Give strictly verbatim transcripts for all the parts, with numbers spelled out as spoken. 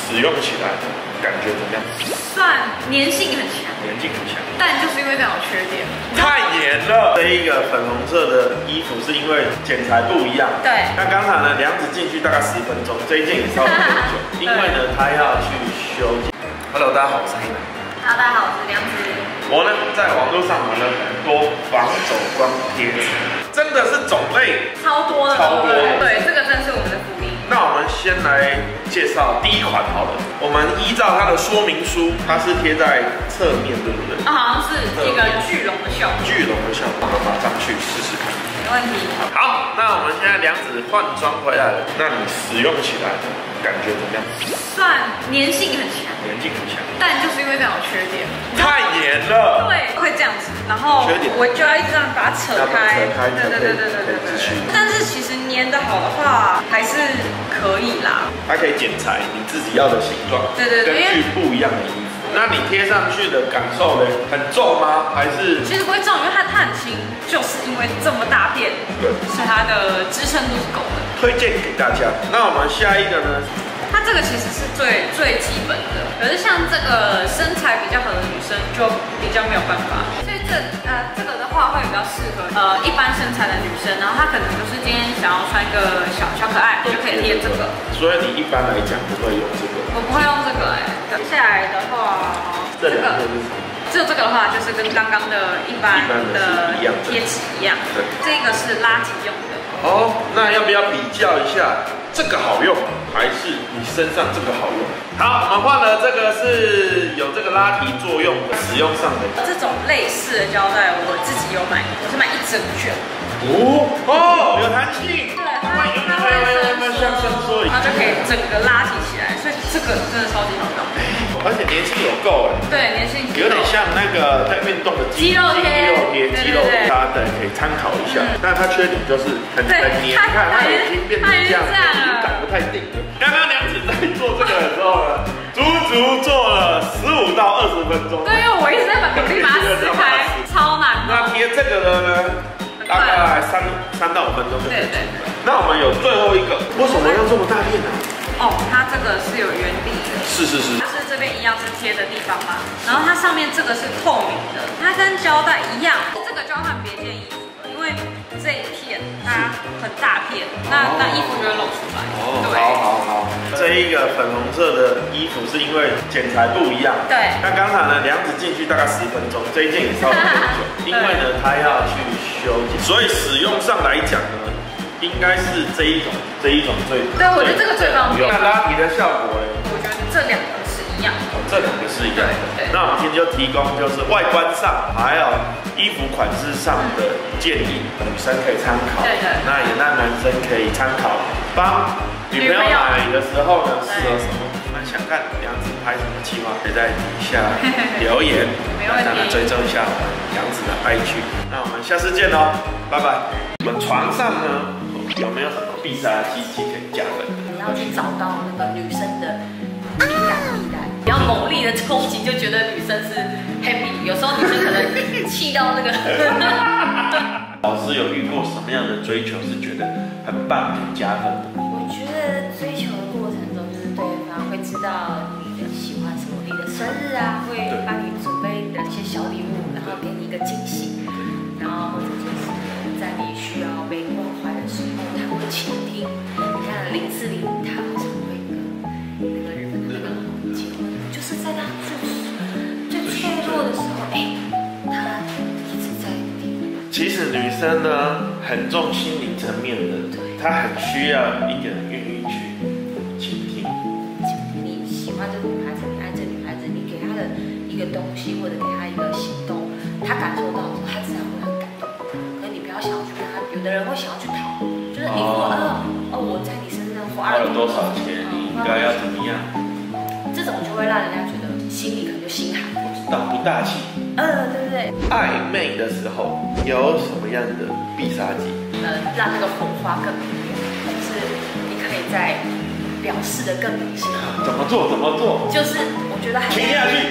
使用起来感觉怎么样？ 算粘性很强， 粘性很强， 但就是因为这样有缺点， 太黏了。这一个粉红色的衣服是因为剪裁不一样。 对。 那刚才呢，梁子进去大概十分钟，这一件也稍微更久，因为呢，他要去修剪。Hello， 大家好，我是黑男。 Hello， 大家好，我是梁子。 我呢，在网络上买了很多防走光贴纸，真的是种类超多的， 超多。 对，这个真是我们的福利。 那我们先来介绍第一款好了。我们依照它的说明书，它是贴在侧面，对不对？ 啊，好像是一个聚拢的效果。 聚拢的效果，我们马上去试试看。 没问题。 好，那我们现在梁子换装回来了，那你使用起来感觉怎么样？ 算粘性很强， 粘性很强， 但就是因为这样有缺点， 太黏了。 对，会这样子，然后我就要一直这样把它扯开。 扯开， 对对对对对对对。但是其实粘的好的话，还是可以啦。 它可以剪裁你自己要的形状， 对对对， 根据不一样的衣服。那你贴上去的感受呢？很重吗？还是？ 其实不会重，因为它它很轻，就是因为这么大片， 对， 所以它的支撑度是够的。 推荐给大家。那我们下一个呢？ 它这个其实是最最基本的，可是像这个身材比较好的女生就比较没有办法。所以这呃这个的话会比较适合呃一般身材的女生，然后她可能就是今天想要穿一个小小可爱，就可以贴这个。所以你一般来讲不会用这个？ 我不会用这个哎、欸。接下来的话， 这两个是什么？ 就这个的话，就是跟刚刚的一般的贴纸一样，对，这个是拉提用的。 哦，那要不要比较一下，这个好用还是你身上这个好用？好，我们换了这个是有这个拉提作用的，使用上的。 这种类似的胶带我自己有买，我是买一整卷。 哦哦，有弹性。 对，它它会像伸缩一样， 它就可以整个拉提起来，所以这个真的超级好用。 而且粘性有够哎， 对，粘性有点像那个在运动的肌肉贴， 肌肉贴，它的可以参考一下。但它缺点就是很很黏，你看它已经变成这样，已经长不太定了。刚刚梁子在做这个的时候呢，足足做了十五到二十分钟。 对，因为我一直在把努力把它撕开，超难。 那贴这个的呢，大概三三到五分钟就可以。对对。那我们有最后一个，为什么要这么大片呢？ 哦，它这个是有原理的。 是是是。 它是这边一样是贴的地方嘛，然后它上面这个是透明的，它跟胶带一样，这个就要换别件衣服了，因为这一片它很大片，那那衣服就会露出来。 哦，好好好。这一个粉红色的衣服是因为剪裁不一样。对。那刚才呢，梁子进去大概十分钟，这一件也稍微更久，因为呢，他要去修剪，所以使用上来讲呢。应该是这一种，这一种最对，我觉得这个最方便。 那拉提的效果呢？ 我觉得这两个是一样的。 这两个是一样的。那我们今天就提供就是外观上还有衣服款式上的建议，女生可以参考。对对。那也让男生可以参考，帮女朋友买的时候呢，适合什么？那想看梁子拍什么计划，可以在底下留言，当然追踪一下我们梁子的 I G。那我们下次见喽，拜拜。我们床上呢？有没有什么必杀技可以加分？ 你要去找到那个女生的敏感地带，不要猛烈的冲击，就觉得女生是 happy。有时候女生可能气到那个。 老师有遇过什么样的追求是觉得很棒、很加分的？ 我觉得追求的过程中，就是对方会知道你的喜欢什么，你的生日啊，会帮你准备的一些小礼物，然后给你一个惊喜，然后或者就是在你需要被关怀的时候，他会倾听。你看林志玲，她为什么会跟那个日本的那个结婚？就是在她最最脆弱的时候，哎，她一直在听。 其实女生呢，很重心灵层面的，她很需要一个人愿意去倾听。 你喜欢这个女孩子，你爱这个女孩子，你给她的一个东西或者给她一个行动，她感受到，她自然会很感动。可你不要想要去跟她，有的人会想要去讨，就是你说，哦哦，我在你身上花了多少钱，你应该要怎么样？ 这种就会让人家觉得心里可能就心寒。 不知道不大气。 嗯，对不对？ 暧昧的时候有什么样的必杀技？ 呃，让那个火花更明亮，就是你可以在表示的更明显。 怎么做？怎么做？ 就是我觉得还停下去。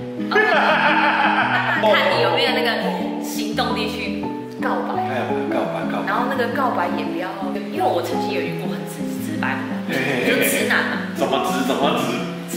看你有没有那个行动力去告白。 哎呀，告白告白。 然后那个告白也不要，因为我曾经有遇过很直直白的，就直男嘛。 怎么直？怎么直？ 直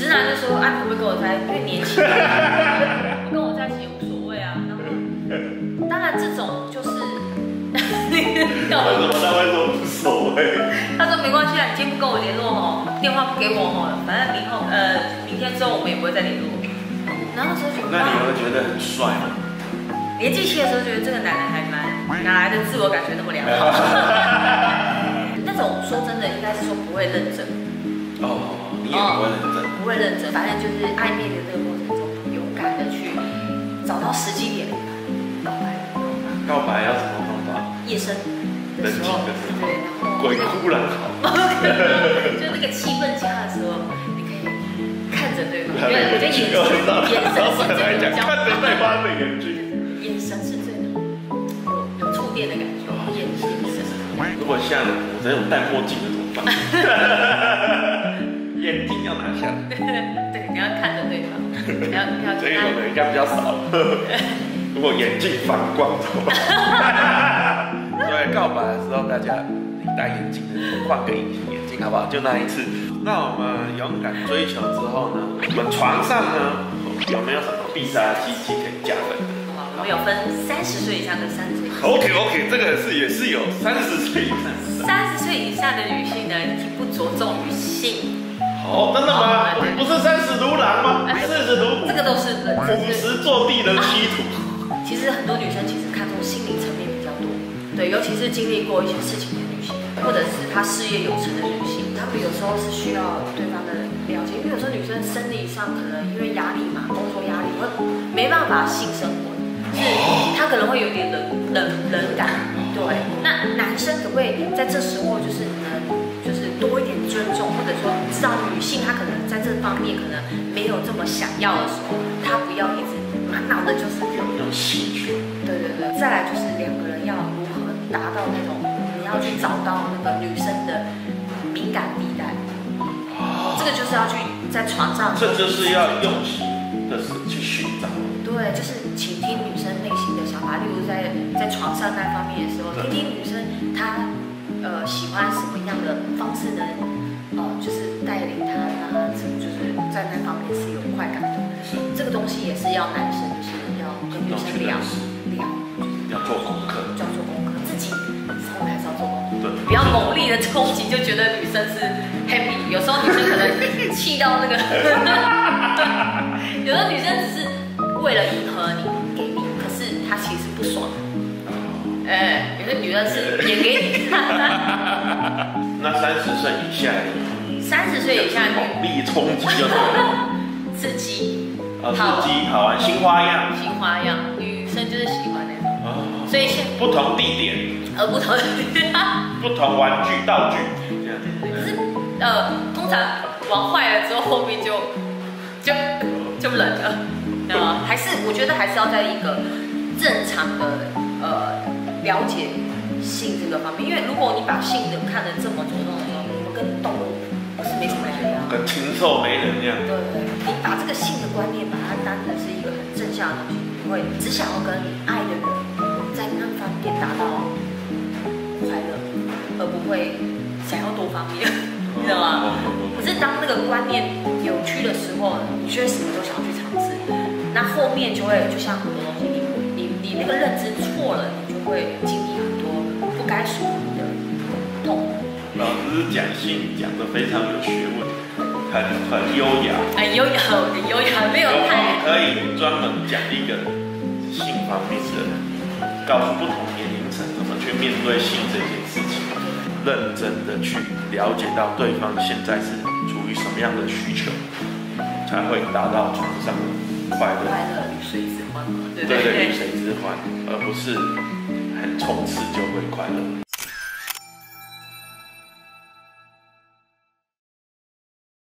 会不会跟我在，因为年轻，跟我在一起也无所谓啊。然后，当然这种就是， 为什么他会说无所谓？ 他说没关系啊，你今天不跟我联络哦，电话不给我哦，反正明后呃明天之后我们也不会再联络。然后那时候觉得， 那你会觉得很帅吗？ 年纪轻的时候觉得这个男人还蛮，哪来的自我感觉那么良好？那种说真的，应该是说不会认真。 哦，你也不会认真。 不会认真，反正就是暧昧的这个过程中，勇敢的去找到时机点告白。 告白要什么方法？ 夜深的时候，对，然后鬼哭狼嚎， 就那个气氛佳的时候，你可以看着对方，我觉得我觉得眼神眼神是最能交， 看着对方的眼睛， 眼神是最能有有触电的感觉，眼神。 如果像我这种戴墨镜的怎么办？眼镜要拿下来。 对，你要看着对方，你要你要。 这个可能应该比较少。如果眼镜反光怎么办？所以告白的时候，大家你戴眼镜的换个隐形眼镜好不好？就那一次。那我们勇敢追求之后呢，我们床上呢有没有什么必杀技可以加分的？ 我们有分三十岁以上跟三十岁以上。 OK OK， 这个是也是有三十岁以上。 三十岁以上的女性呢，已经不着重于性。 哦，真的吗？不是三十如狼吗？四十如虎。 这个都是人。 五十坐地的稀土。 其实很多女生其实看重心理层面比较多，对，尤其是经历过一些事情的女性，或者是她事业有成的女性，她们有时候是需要对方的了解，因为有时候女生生理上可能因为压力嘛，工作压力会没办法性生活，是她可能会有点冷冷冷感，对。那男生可不可以在这时候就是能就是多一点尊重，或者说知道女性她可能在这方面可能没有这么想要的时候，她不要一直满脑的就是用戏剧。 对对对，再来就是两个人要如何达到那种，你要去找到那个女生的敏感地带，这个就是要去在床上， 这就是要用心的去寻找。 对，就是倾听女生内心的想法，例如在在床上那方面的时候，听听女生她呃喜欢什么样的方式呢？呃，就是带领她啊，就是在那方面是有快感的。这个东西也是要男生就是要跟女生聊聊， 要做功课， 就要做功课，自己稍微还是要做功课。 对， 不要猛力的冲击，就觉得女生是 happy。有时候女生可能气到那个，有时候女生只是为了迎合你给你，可是她其实不爽。哎，有些女人是演给你看。 那三十岁以下， 三十岁以下猛力冲击就对了， 刺激， 啊，刺激，好玩，新花样， 新花样，女生就是喜欢那种。 哦， 所以现不同地点， 呃，不同不同玩具道具，这样。 可是呃，通常玩坏了之后，后面就就就冷了。呃，还是我觉得还是要在一个正常的呃了解性这个方面，因为如果你把性的看得这么着重的时候，我们跟动物不是没什么两样， 跟禽兽没人一样。 对对，你把这个性的观念把它当成是一个很正向的东西，你会只想要跟你爱的人在那方面达到快乐，而不会想要多方面，你知道吗？可是当那个观念扭曲的时候，你就会什么都想要去尝试，那后面就会就像很多东西，你你你那个认知错了，你就会经历很多不该属于你的痛苦。 老师讲性讲得非常有学问，很很优雅， 很优雅，很优雅，没有太可以专门讲一个性方面的，告诉不同年龄层怎么去面对性这件事情，认真的去了解到对方现在是处于什么样的需求，才会达到床上的快乐。 快乐与水之欢嘛，对对对，与水之欢，而不是很冲刺就会快乐。